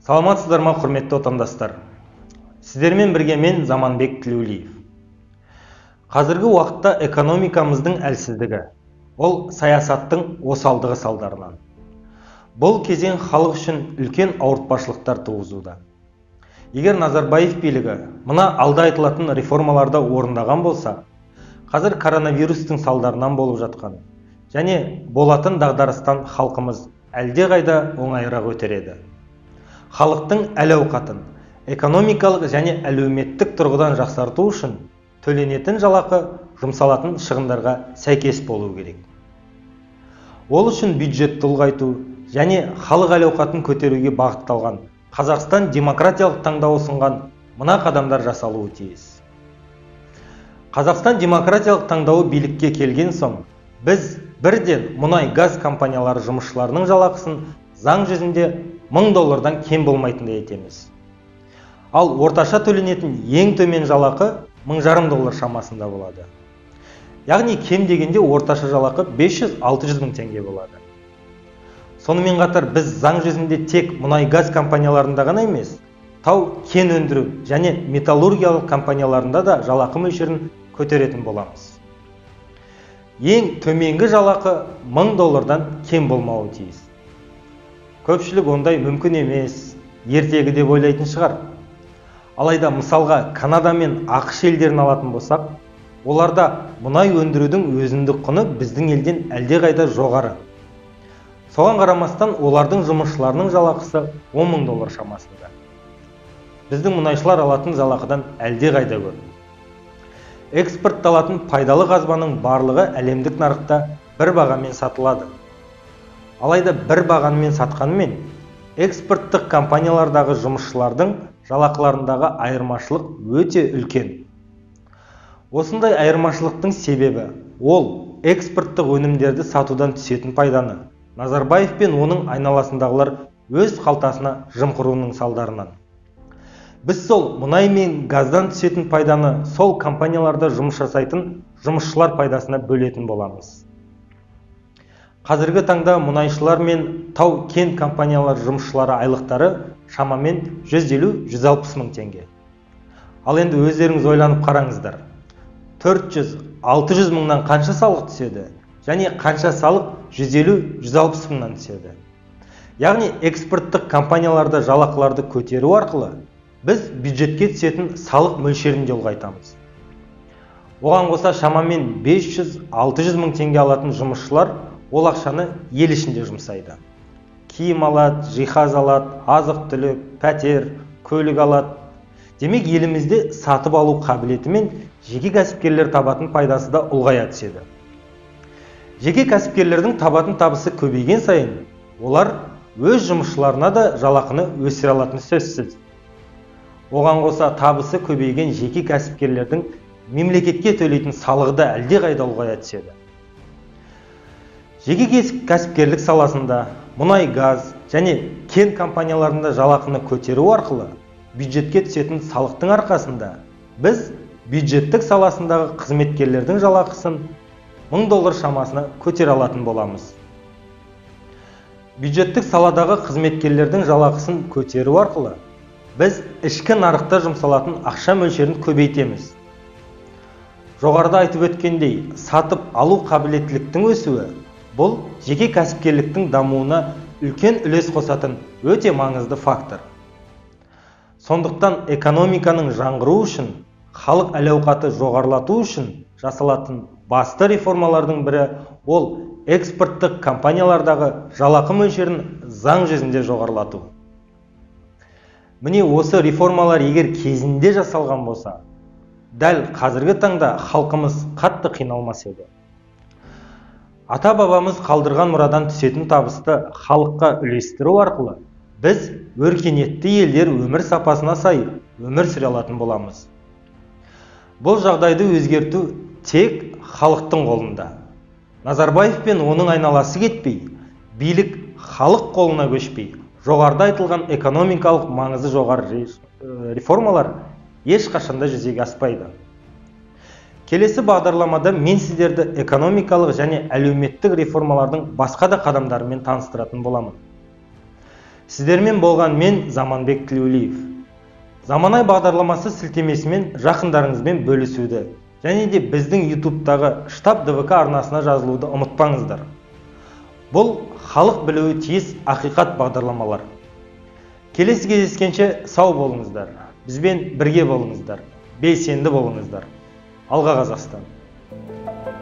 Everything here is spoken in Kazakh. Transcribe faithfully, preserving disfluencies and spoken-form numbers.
Саламатсыздар ма, құрметті отандастар? Сіздермен бірге мен Заманбек Тілеулиев. Қазіргі уақытта экономикамыздың әлсіздігі, ол саясаттың осалдығы салдарынан. Бұл кезең халық үшін үлкен ауыртпашылықтар туғызуда. Егер Назарбаев билігі мына алда айтылатын реформаларды орындаған болса, қазір коронавирустың салдарынан болып жатқан және болатын дағдарыстан халқымыз әлдеқайда оңайырақ өтер еді. Халықтың әл-ауқатын экономикалық және әлеуметтік тұрғыдан жақсарту үшін төленетін жалақы жұмсалатын шығындарға сәйкес болуы керек. Ол үшін бюджетті ұлғайту және халық әл-ауқатын көтеруге бағытталған Қазақстан демократиялық таңдау ұсынған мына қадамдар жасалуы тиіс. Қазақстан демократиялық таңдауы билікке келген соң, біз бірден мұнай-газ компаниялары жұмысшыларының жалақысын заң жүзінде мың доллардан кем болмайтындай етеміз. Ал орташа төленетін ең төмен жалақы мың жарым доллар шамасында болады. Яғни кем дегенде орташа жалақы бес жүз алты жүз мың теңге болады. Сонымен қатар біз заң жүзінде тек мұнай-газ компанияларында ғана емес, тау кен өндіру және металлургиялық компанияларында да жалақы мөлшерін көтеретін боламыз. Ең төменгі жалақы мың доллардан кем болмауы тиіс. Көпшілік ондай мүмкін емес, ертегі деп ойлайтын шығар. Алайда мысалға Канада мен ақш елдерін алатын болсақ, оларда мұнай өндірудің өзіндік құны біздің елден әлдеқайда жоғары. Соған қарамастан олардың жұмысшыларының жалақысы он мың доллар шамасында. Біздің мұнайшылар алатын жалақыдан әлдеқайда көп. Экспортталатын пайдалы қазбаның барлығы әлемдік нарықта бір бағамен сатылады. Алайда бір бағамен сатқанымен экспорттық компаниялардағы жұмысшылардың жалақыларындағы айырмашылық өте үлкен. Осындай айырмашылықтың себебі ол экспорттық өнімдерді сатудан түсетін пайданы Назарбаев пен оның айналасындағылар өз қалтасына жымқыруының салдарынан. Біз сол мұнай мен газдан түсетін пайданы сол компанияларда жұмыс жасайтын жұмысшылар пайдасына бөлетін боламыз. Қазіргі таңда мұнайшылар мен тау кен компаниялар жұмысшылары айлықтары шамамен жүз елу жүз алпыс мың теңге. Ал енді өздеріңіз ойланып қараңыздар. төрт жүз алты жүз мыңнан қанша салық түседі және қанша салық жүз елу жүз алпыс мыңнан түседі. Яғни экспорттық компанияларда жалақыларды көтеру арқылы біз бюджетке түсетін салық мөлшерін де ұлғайтамыз. Оған қоса шамамен бес жүз алты жүз мың теңге алатын жұмысшылар ол ақшаны ел ішінде жұмсайды. Киім алады, жиһаз алады, азық-түлік, пәтер, көлік алады. Демек, елімізде сатып алу қабілеті мен жеке кәсіпкерлер табатын пайдасы да ұлғая түседі. Жеке кәсіпкерлердің табатын табысы көбейген сайын, олар өз жұмысшыларына да жалақыны өсіре алатыны сөзсіз. Оған қоса табысы көбейген жеке кәсіпкерлердің мемлекетке төлейтін салығы да әлдеқайда ұлғая түседі. Жеке кәсіпкерлік саласында мұнай-газ және кен компанияларында жалақыны көтеру арқылы бюджетке түсетін салықтың арқасында біз бюджеттік саласындағы қызметкерлердің жалақысын мың доллар шамасына көтере алатын боламыз. Бюджеттік саладағы қызметкерлердің жалақысын көтеру арқылы біз ішкі нарықта жұмсалатын ақша мөлшерін көбейтеміз. Жоғарыда айтып өткендей, сатып алу қабілеттіліктің өсуі бұл жеке кәсіпкерліктің дамуына үлкен үлес қосатын өте маңызды фактор. Сондықтан экономиканың жаңғыруы үшін, халық әл-ауқаты жоғарылату үшін жасалатын басты реформалардың бірі ол экспорттық компаниялардағы жалақы мөлшерін заң жүзінде жоғарылату. Міне осы реформалар егер кезінде жасалған болса, дәл қазіргі таңда халқымыз қатты қиналмас еді. Ата-бабамыз қалдырған мұрадан түсетін табысты халыққа үлестіру арқылы біз өркениетті елдер өмір сапасына сай өмір сүре алатын боламыз. Бұл жағдайды өзгерту тек халықтың қолында. Назарбаев пен оның айналасы кетпей, билік халық қолына көшпей, жоғарыда айтылған экономикалық маңызы жоғары реформалар ешқашанда жүзеге аспайды. Келесі бағдарламада мен сіздерді экономикалық және әлеуметтік реформалардың басқа да қадамдарымен таныстыратын боламын. Сіздермен болған мен Заманбек Тілеулиев. Заманай бағдарламасы сілтемесімен жақындарыңызбен бөлісуді және де біздің ютубтағы штаб дэ вэ ка арнасына жазылуды ұмытпаңыздар. Бұл халық білуі тиіс ақиқат бағдарламалар. Келесі кездескенше сау болыңыздар. Бізбен бірге болыңыздар. Белсенді болыңыздар. Алға Қазақстан!